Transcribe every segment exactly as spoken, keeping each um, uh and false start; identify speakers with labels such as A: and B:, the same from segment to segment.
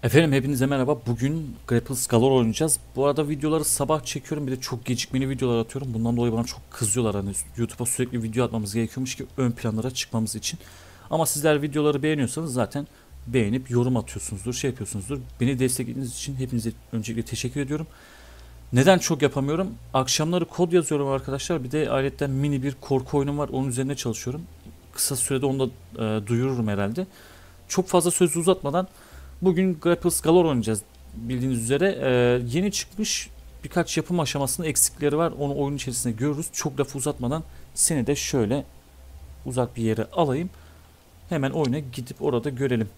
A: Efendim hepinize merhaba. Bugün Grapples Galore oynayacağız. Bu arada videoları sabah çekiyorum. Bir de çok gecikmeli videolar atıyorum. Bundan dolayı bana çok kızıyorlar. Hani YouTube'a sürekli video atmamız gerekiyormuş ki ön planlara çıkmamız için. Ama sizler videoları beğeniyorsanız zaten beğenip yorum atıyorsunuzdur, şey yapıyorsunuzdur. Beni desteklediğiniz için hepinize öncelikle teşekkür ediyorum. Neden çok yapamıyorum? Akşamları kod yazıyorum arkadaşlar. Bir de ayrıca mini bir korku oyunum var. Onun üzerine çalışıyorum. Kısa sürede onu da e, duyururum herhalde. Çok fazla sözü uzatmadan bugün Grapples Galore oynayacağız. Bildiğiniz üzere ee, yeni çıkmış, birkaç yapım aşamasında eksikleri var. Onu oyun içerisinde görürüz. Çok lafı uzatmadan seni de şöyle uzak bir yere alayım. Hemen oyuna gidip orada görelim.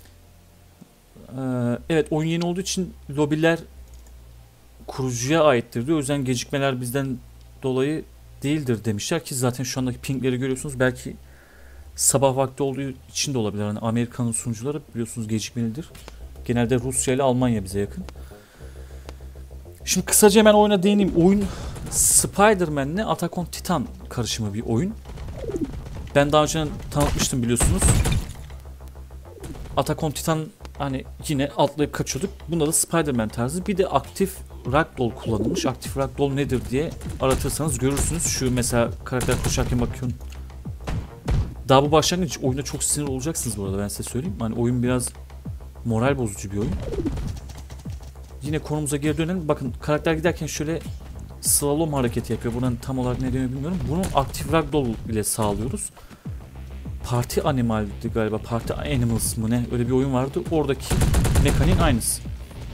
A: Ee, evet, oyun yeni olduğu için lobiler kurucuya aittir diyor. O yüzden gecikmeler bizden dolayı değildir demişler ki zaten şu andaki pingleri görüyorsunuz. Belki sabah vakti olduğu için de olabilir. Hani Amerika'nın sunucuları biliyorsunuz gecikmelidir. Genelde Rusya ile Almanya bize yakın. Şimdi kısaca hemen oyuna değineyim. Oyun Spider-Man'le Attack on Titan karışımı bir oyun. Ben daha önce tanıtmıştım biliyorsunuz. Attack on Titan hani yine atlayıp kaçıyorduk. Bunda da Spider-Man tarzı. Bir de aktif Ragdoll kullanılmış. Aktif Ragdoll nedir diye aratırsanız görürsünüz. Şu mesela karakter koşarken bakıyorum. Daha bu başlangıç oyunda çok sinir olacaksınız bu arada, ben size söyleyeyim. Hani oyun biraz moral bozucu bir oyun. Yine konumuza geri dönelim. Bakın karakter giderken şöyle slalom hareketi yapıyor. Bunun tam olarak ne deniyor bilmiyorum. Bunu aktif ragdoll ile sağlıyoruz. Parti Animal'di galiba. Parti Animals mı ne? Öyle bir oyun vardı. Oradaki mekaniğin aynısı.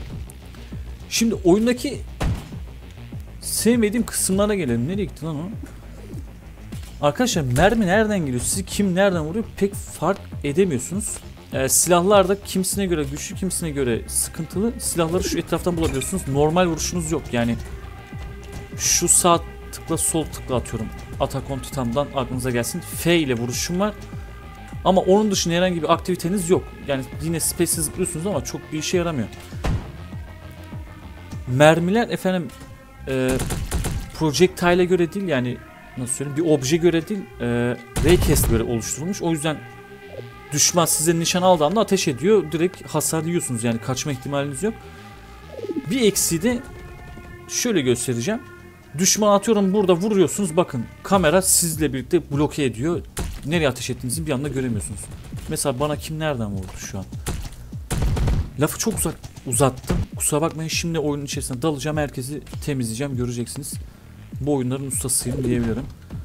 A: Şimdi oyundaki sevmediğim kısımlara gelelim. Nereye gitti lan o? Arkadaşlar mermi nereden geliyor? Sizi kim nereden vuruyor? Pek fark edemiyorsunuz. Ee, silahlar da kimisine göre güçlü, kimisine göre sıkıntılı. Silahları şu etraftan bulabiliyorsunuz. Normal vuruşunuz yok. Yani şu sağ tıkla sol tıkla atıyorum. Attack on Titan'dan aklınıza gelsin. F ile vuruşum var. Ama onun dışında herhangi bir aktiviteniz yok. Yani yine space'e zıplıyorsunuz ama çok bir işe yaramıyor. Mermiler efendim e, projectile'e göre değil, yani nasıl söyleyeyim, bir obje göre değil, e, raycast göre oluşturulmuş. O yüzden düşman size nişan aldığı anda ateş ediyor. Direkt hasar yiyorsunuz, yani kaçma ihtimaliniz yok. Bir eksiği de şöyle göstereceğim. Düşman atıyorum burada vuruyorsunuz, bakın kamera sizle birlikte bloke ediyor. Nereye ateş ettiğinizi bir anda göremiyorsunuz. Mesela bana kim nereden vurdu şu an? Lafı çok uzak uzattım. Kusura bakmayın, şimdi oyunun içerisine dalacağım. Herkesi temizleyeceğim, göreceksiniz. Bu oyunların ustasıyım diyebilirim.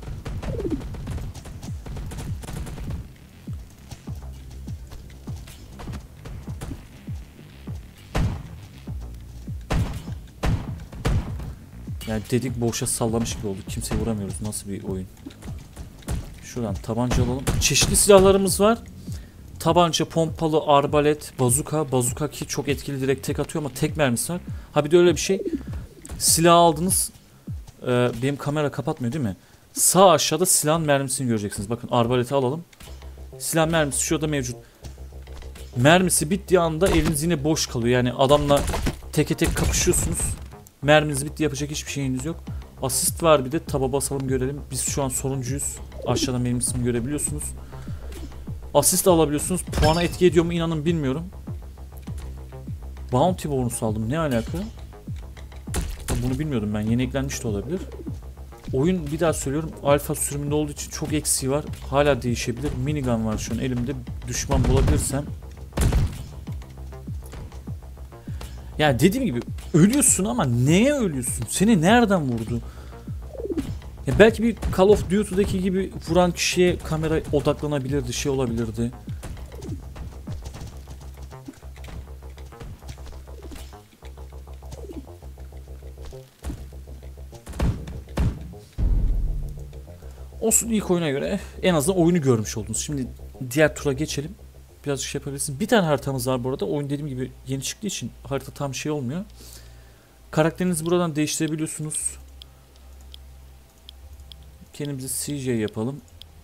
A: Yani dedik boşa sallamış gibi oldu. Kimseye vuramıyoruz. Nasıl bir oyun? Şuradan tabanca alalım. Çeşitli silahlarımız var. Tabanca, pompalı, arbalet, bazuka. Bazuka ki çok etkili, direkt tek atıyor ama tek mermisi var. Ha bir de öyle bir şey. Silah aldınız. Ee, benim kamera kapatmıyor değil mi? Sağ aşağıda silahın mermisini göreceksiniz. Bakın arbaleti alalım. Silah mermisi şurada mevcut. Mermisi bittiği anda eliniz yine boş kalıyor. Yani adamla teke tek kapışıyorsunuz. Merminiz bitti, yapacak hiçbir şeyiniz yok. Asist var bir de, taba basalım görelim. Biz şu an sonuncuyuz. Aşağıdan benim ismimi görebiliyorsunuz. Asist alabiliyorsunuz. Puana etki ediyor mu inanın bilmiyorum. Bounty bonus aldım, ne alaka? Bunu bilmiyordum ben, yeni eklenmiş de olabilir. Oyun, bir daha söylüyorum, alfa sürümünde olduğu için çok eksiği var. Hala değişebilir. Minigun var şu an elimde. Düşman bulabilirsem. Yani dediğim gibi ölüyorsun ama neye ölüyorsun? Seni nereden vurdu? Ya belki bir Call of Duty'deki gibi vuran kişiye kamera odaklanabilirdi, şey olabilirdi. Olsun, ilk oyuna göre en azından oyunu görmüş oldunuz. Şimdi diğer tura geçelim. Birazcık şey yapabilirsiniz. Bir tane haritamız var bu arada. Oyun dediğim gibi yeni çıktığı için harita tam şey olmuyor. Karakterinizi buradan değiştirebiliyorsunuz. Kendimize C J yapalım.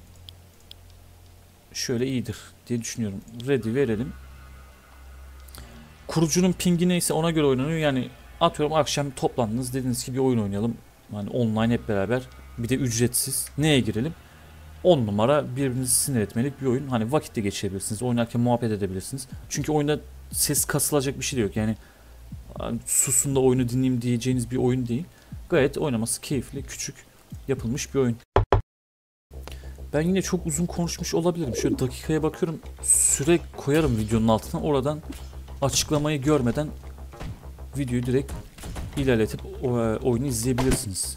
A: Şöyle iyidir diye düşünüyorum. Ready verelim. Kurucunun pingi neyse ona göre oynanıyor. Yani atıyorum akşam toplandınız, dediniz ki bir oyun oynayalım. Yani online hep beraber. Bir de ücretsiz. Neye girelim? on numara birbirinizi sinir etmelik bir oyun. Hani vakitte geçirebilirsiniz. Oynarken muhabbet edebilirsiniz. Çünkü oyunda ses kasılacak bir şey de yok. Yani susun da oyunu dinleyeyim diyeceğiniz bir oyun değil. Gayet oynaması keyifli, küçük yapılmış bir oyun. Ben yine çok uzun konuşmuş olabilirim. Şöyle dakikaya bakıyorum. Süre koyarım videonun altına. Oradan açıklamayı görmeden videoyu direkt ilerletip oyunu izleyebilirsiniz.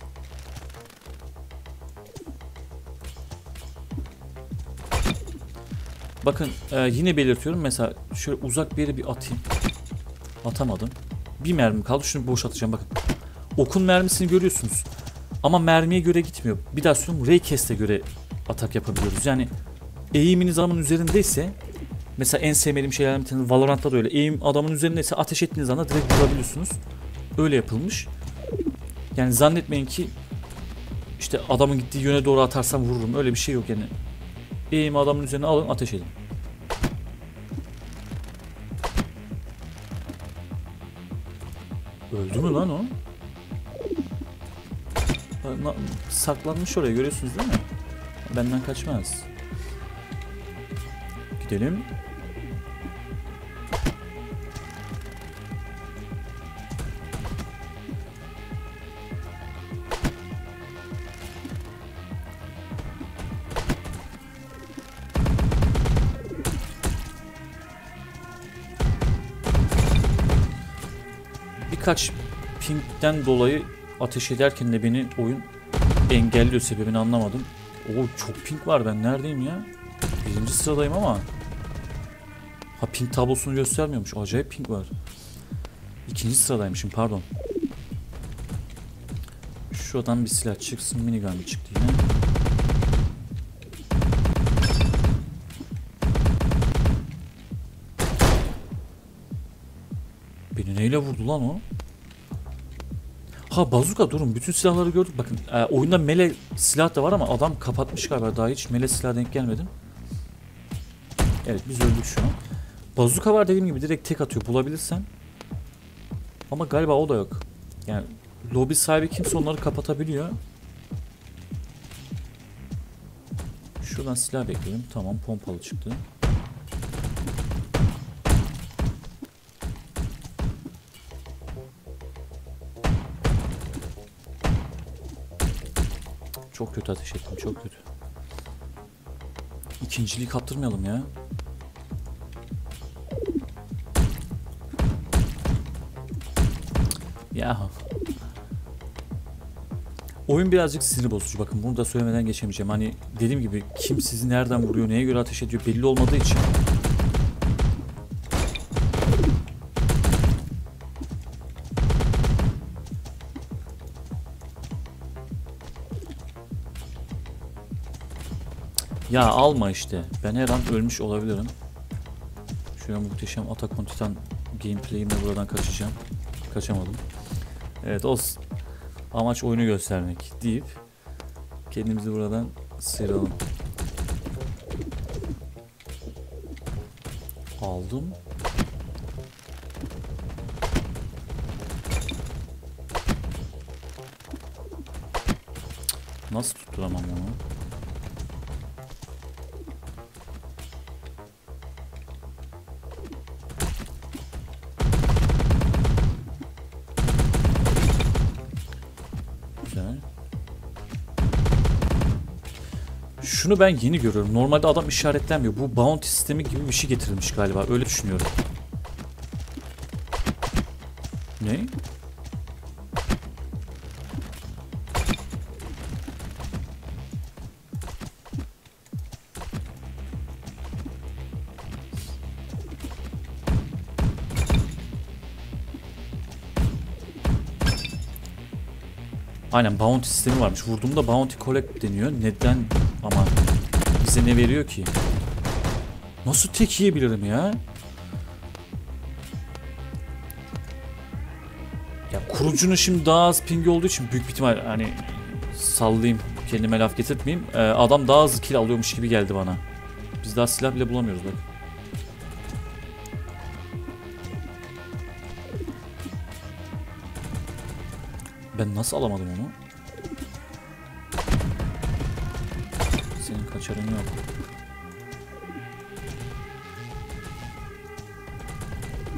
A: Bakın e, yine belirtiyorum. Mesela şöyle uzak bir yere bir atayım. Atamadım. Bir mermi kaldı. Şunu boş atacağım. Bakın. Okun mermisini görüyorsunuz. Ama mermiye göre gitmiyor. Bir daha söylüyorum. Raycast'e göre atak yapabiliyoruz. Yani eğiminiz adamın üzerindeyse, mesela en sevmediğim şeylerden bir tanesi Valorant'ta da öyle. Eğim adamın üzerindeyse ateş ettiğiniz anda direkt vurabiliyorsunuz. Öyle yapılmış. Yani zannetmeyin ki işte adamın gittiği yöne doğru atarsam vururum. Öyle bir şey yok yani. Eğimi adamın üzerine alın, ateş edin. Öldü mü lan o? Saklanmış oraya, görüyorsunuz değil mi? Benden kaçmaz. Gidelim. Birkaç pingden dolayı ateş ederken de beni oyun engelliyor, sebebini anlamadım. Oo, çok ping var, ben neredeyim ya? Birinci sıradayım ama. Ha, ping tablosunu göstermiyormuş. Acayip ping var. İkinci sıradaymışım, pardon. Şuradan bir silah çıksın. Minigun bir çıktı yine. Beni neyle vurdu lan o? Ha, bazuka, durun. Bütün silahları gördük. Bakın e, oyunda mele silah da var ama adam kapatmış galiba. Daha hiç mele silah denk gelmedim. Evet, biz öldük şu an. Bazuka var dediğim gibi, direkt tek atıyor bulabilirsen. Ama galiba o da yok. Yani lobi sahibi kimse onları kapatabiliyor. Şuradan silah bekleyelim. Tamam, pompalı çıktı. Çok kötü ateş ettim, çok kötü. İkinciliği kaptırmayalım ya. Ya. Oyun birazcık sinir bozucu. Bakın, bunu da söylemeden geçemeyeceğim. Hani dediğim gibi, kim sizi nereden vuruyor, neye göre ateş ediyor belli olmadığı için. Ya alma işte. Ben her an ölmüş olabilirim. Şöyle muhteşem Attack on Titan gameplay'imle buradan kaçacağım. Kaçamadım. Evet, olsun. Amaç oyunu göstermek deyip kendimizi buradan sıyralım. Aldım. Nasıl tutturamam onu? Şunu ben yeni görüyorum. Normalde adam işaretlenmiyor. Bu bounty sistemi gibi bir şey getirilmiş galiba. Öyle düşünüyorum. Ne? Aynen, bounty sistemi varmış. Vurduğumda bounty collect deniyor. Neden ama bize ne veriyor ki? Nasıl tek yiyebilirim ya? Ya kurucunun şimdi daha az pingi olduğu için büyük bir ihtimal, hani sallayayım, kendime laf getirtmeyeyim. Ee, adam daha hızlı kill alıyormuş gibi geldi bana. Biz daha silah bile bulamıyoruz bak. Ben nasıl alamadım onu? Senin kaçarın yok.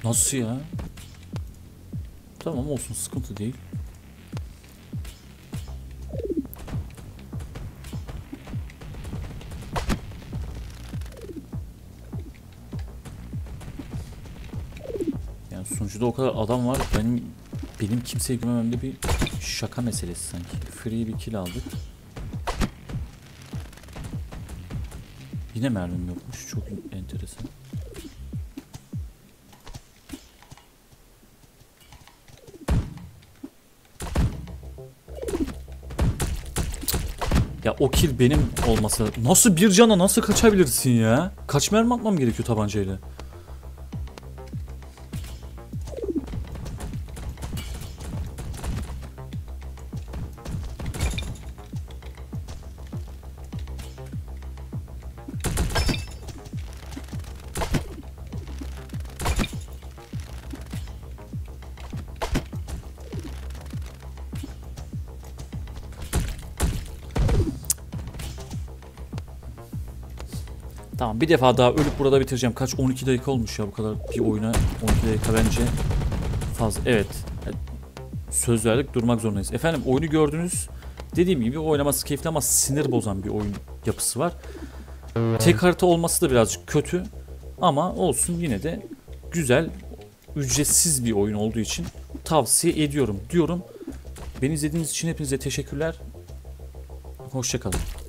A: Nasıl ya? Tamam olsun, sıkıntı değil. Yani sunucuda o kadar adam var. Benim benim kimseye güvenmemde bir şaka meselesi sanki. Free bir kill aldık. Yine mermim yokmuş. Çok enteresan. Ya o kill benim olmasa nasıl bir cana nasıl kaçabilirsin ya? Kaç mermi atmam gerekiyor tabancayla? Tamam, bir defa daha ölüp burada bitireceğim. Kaç, on iki dakika olmuş ya bu kadar bir oyuna. on iki dakika bence fazla. Evet. Söz verdik, durmak zorundayız. Efendim oyunu gördünüz. Dediğim gibi oynaması keyifli ama sinir bozan bir oyun yapısı var. Tek harita olması da birazcık kötü. Ama olsun, yine de güzel, ücretsiz bir oyun olduğu için tavsiye ediyorum diyorum. Beni izlediğiniz için hepinize teşekkürler. Hoşça kalın.